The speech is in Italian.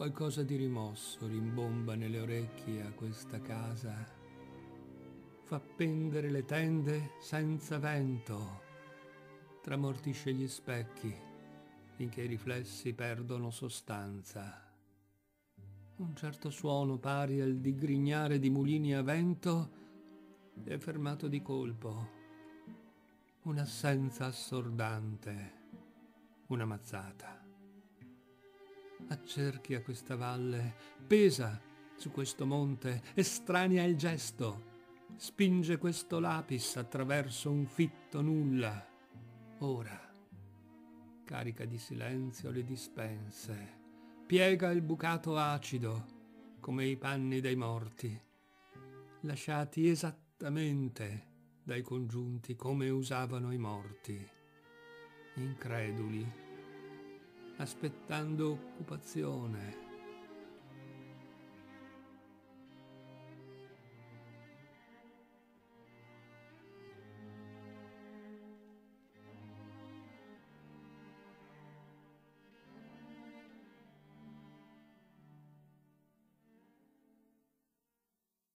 Qualcosa di rimosso rimbomba nelle orecchie a questa casa. Fa pendere le tende senza vento, tramortisce gli specchi finché i riflessi perdono sostanza. Un certo suono pari al digrignare di mulini a vento è fermato di colpo. Un'assenza assordante, una mazzata. Accerchia questa valle, pesa su questo monte, estranea il gesto, spinge questo lapis attraverso un fitto nulla. Ora carica di silenzio le dispense, piega il bucato acido come i panni dei morti, lasciati esattamente dai congiunti come usavano i morti, increduli, aspettando occupazione,